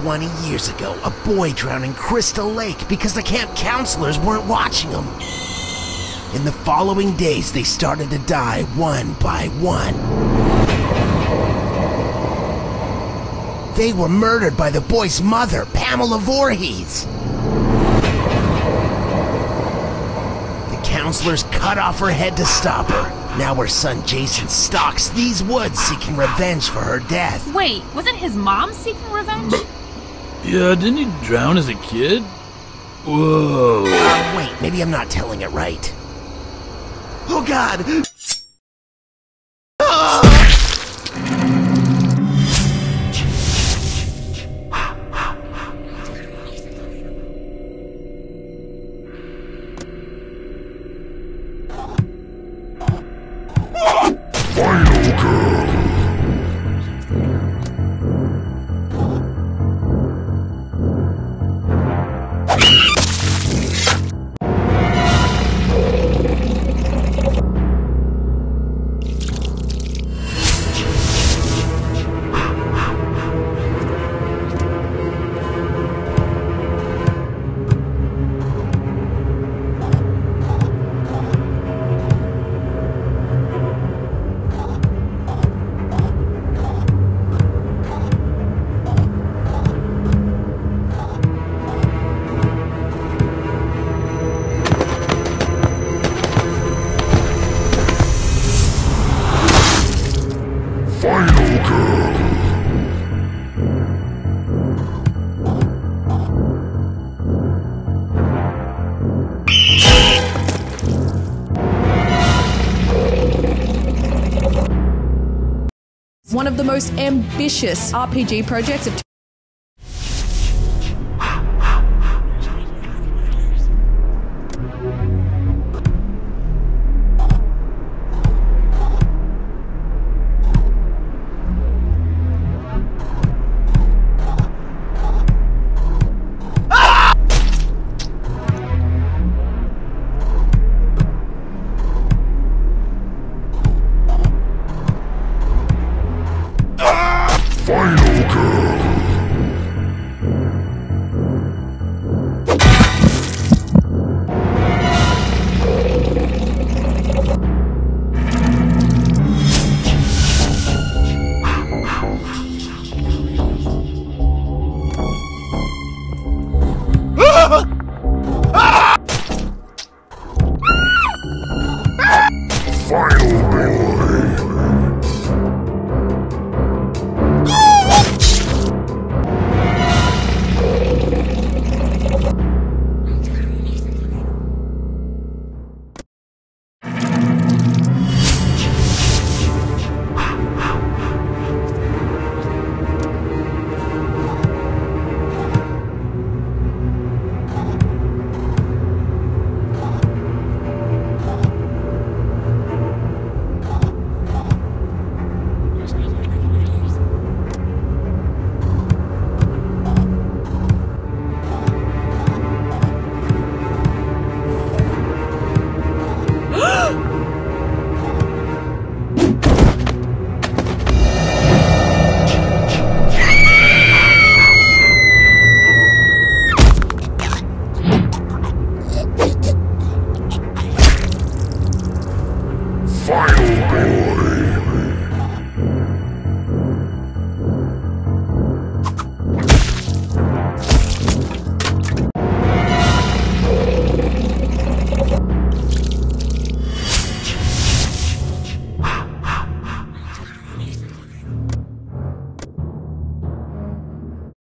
20 years ago, a boy drowned in Crystal Lake because the camp counselors weren't watching him. In the following days, they started to die one by one. They were murdered by the boy's mother, Pamela Voorhees. The counselors cut off her head to stop her. Now her son Jason stalks these woods seeking revenge for her death. Wait, wasn't his mom seeking revenge? Yeah, didn't he drown as a kid? Whoa. Wait, maybe I'm not telling it right. Oh God! Final girl. Final girl. One of the most ambitious RPG projects of Final girl. Final reward.